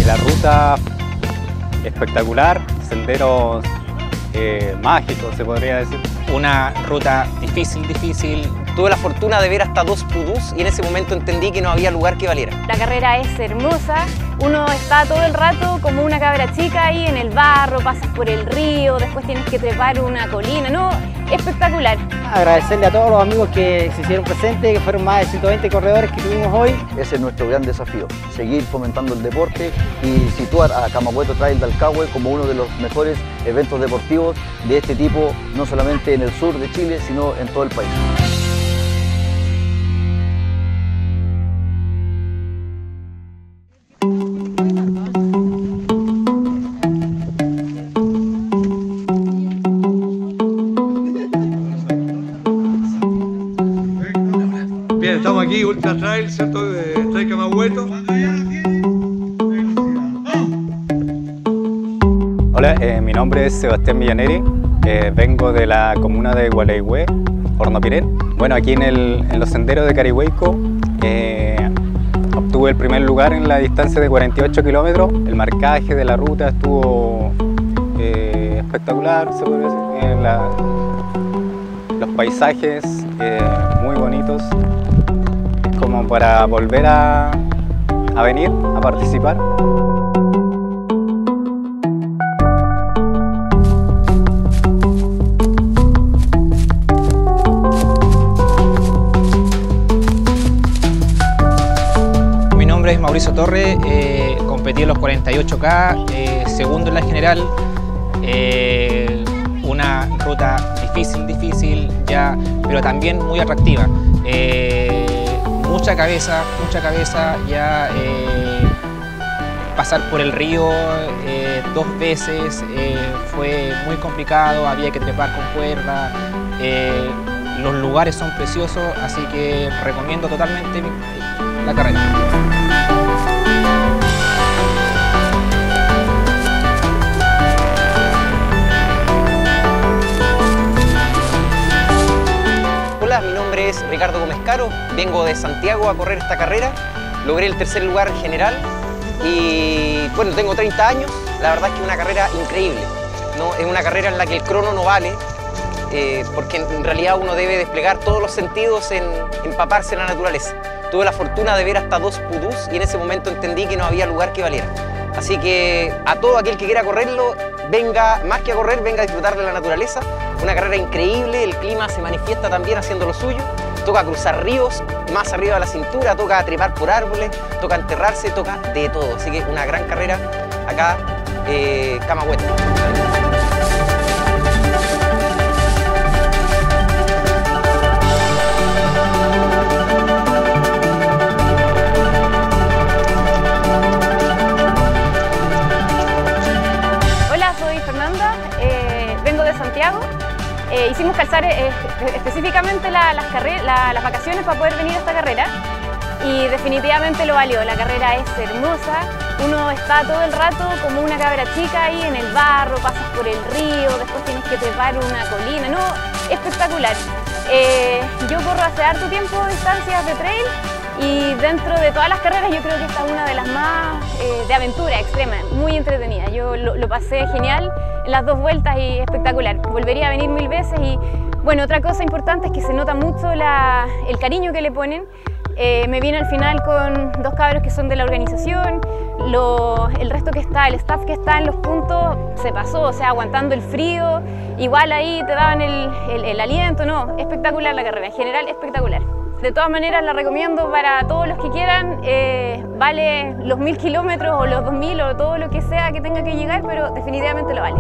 La ruta espectacular, senderos mágicos se podría decir. Una ruta difícil. Tuve la fortuna de ver hasta 2 pudús y en ese momento entendí que no había lugar que valiera. La carrera es hermosa, uno está todo el rato como una cabra chica ahí en el barro, pasas por el río, después tienes que trepar una colina, no, espectacular. Agradecerle a todos los amigos que se hicieron presentes, que fueron más de 120 corredores que tuvimos hoy. Ese es nuestro gran desafío, seguir fomentando el deporte y situar a Camagüeto Trail de Alcagüe como uno de los mejores eventos deportivos de este tipo, no solamente en el sur de Chile, sino en todo el país. Bien, estamos aquí, Ultra Trail, ¿cierto? De Trail Camagüeto. Hola, mi nombre es Sebastián Villaneri, vengo de la comuna de Gualeguay, Hornopirén. Bueno, aquí en los senderos de Carihueico obtuve el primer lugar en la distancia de 48 kilómetros. El marcaje de la ruta estuvo espectacular, se podría decir. Los paisajes muy bonitos. Como para volver a venir a participar. Mi nombre es Mauricio Torre, competí en los 48K, segundo en la general. Una ruta difícil ya, pero también muy atractiva. Mucha cabeza, ya pasar por el río 2 veces fue muy complicado, había que trepar con cuerda, los lugares son preciosos, así que recomiendo totalmente la carrera. Mi nombre es Ricardo Gómez Caro, vengo de Santiago a correr esta carrera, logré el 3er lugar general y bueno, tengo 30 años, la verdad es que es una carrera increíble, ¿no? Es una carrera en la que el crono no vale, porque en realidad uno debe desplegar todos los sentidos en empaparse en la naturaleza. Tuve la fortuna de ver hasta 2 pudús y en ese momento entendí que no había lugar que valiera. Así que a todo aquel que quiera correrlo, venga, más que a correr, venga a disfrutar de la naturaleza. Una carrera increíble, el clima se manifiesta también haciendo lo suyo. Toca cruzar ríos, más arriba de la cintura, toca trepar por árboles, toca enterrarse, toca de todo. Así que una gran carrera acá, Camagüeto. Santiago. Hicimos calzar específicamente las vacaciones para poder venir a esta carrera y definitivamente lo valió. La carrera es hermosa, uno está todo el rato como una cabra chica ahí en el barro, pasas por el río, después tienes que trepar una colina, no, espectacular. Yo corro hace harto tiempo distancias de trail y dentro de todas las carreras yo creo que esta es una de las más de aventura extrema, muy entretenida. Yo lo pasé genial en las 2 vueltas y espectacular. Volvería a venir 1000 veces y bueno, otra cosa importante es que se nota mucho el cariño que le ponen. Me vine al final con 2 cabros que son de la organización, el resto que está, el staff que está en los puntos se pasó, o sea, aguantando el frío, igual ahí te daban el aliento, no, espectacular la carrera, en general espectacular. De todas maneras la recomiendo para todos los que quieran, vale los 1000 kilómetros o los 2000 o todo lo que sea que tenga que llegar, pero definitivamente lo vale.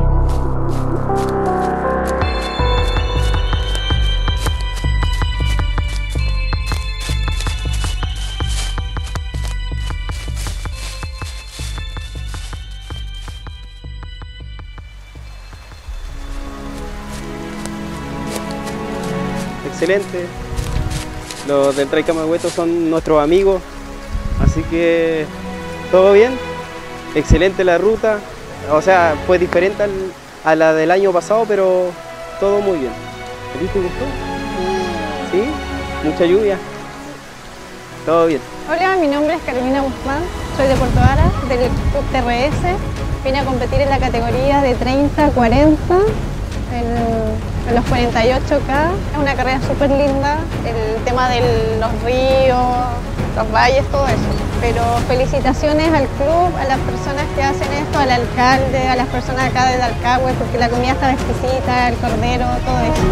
Excelente. Los del Trail Camagüeto son nuestros amigos, así que todo bien, excelente la ruta, o sea, fue diferente a la del año pasado, pero todo muy bien. ¿A ti te gustó? ¿Sí? ¿Mucha lluvia? Todo bien. Hola, mi nombre es Carolina Guzmán, Soy de Puerto Varas, del Club TRS. Vine a competir en la categoría de 30 a 40, en los 48K. Es una carrera súper linda, el tema de los ríos, los valles, todo eso. Pero felicitaciones al club, a las personas que hacen esto, al alcalde, a las personas acá de Dalcahue, porque la comida estaba exquisita, el cordero, todo eso.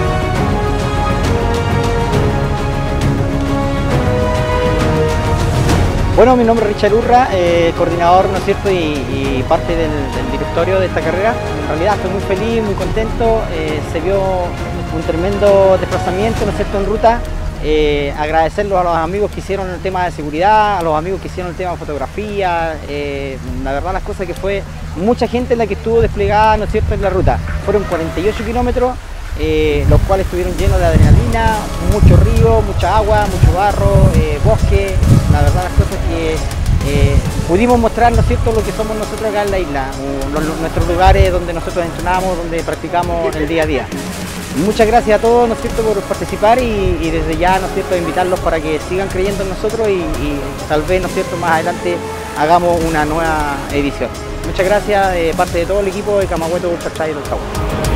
Bueno, mi nombre es Richard Urra, coordinador, ¿no es cierto?, y parte del directorio de esta carrera. En realidad estoy muy feliz, muy contento, se vio un tremendo desplazamiento, ¿no es cierto?, en ruta. Agradecerlos a los amigos que hicieron el tema de seguridad, a los amigos que hicieron el tema de fotografía. La verdad las cosas que fue mucha gente la que estuvo desplegada, ¿no es cierto?, en la ruta. Fueron 48 kilómetros, los cuales estuvieron llenos de adrenalina, mucho río, mucha agua, mucho barro, bosque. La verdad las cosas que pudimos mostrar, ¿no es cierto?, lo que somos nosotros acá en la isla, nuestros lugares donde nosotros entrenamos, donde practicamos el día a día. Muchas gracias a todos, ¿no es cierto?, por participar y desde ya, ¿no es cierto?, invitarlos para que sigan creyendo en nosotros y tal vez, ¿no es cierto?, más adelante hagamos una nueva edición. Muchas gracias de parte de todo el equipo de Camagüeto Ultra Trail Dalcahue.